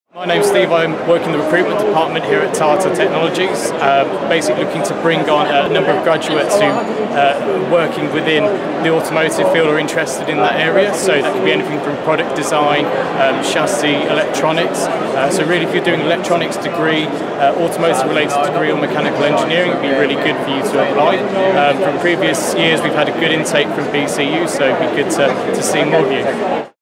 My name's Steve, I work in the recruitment department here at Tata Technologies, basically looking to bring on a number of graduates who are working within the automotive field or interested in that area. So that could be anything from product design, chassis, electronics. So really if you're doing an electronics degree, automotive related degree or mechanical engineering, it would be really good for you to apply. From previous years we've had a good intake from BCU, so it'd be good to see more of you.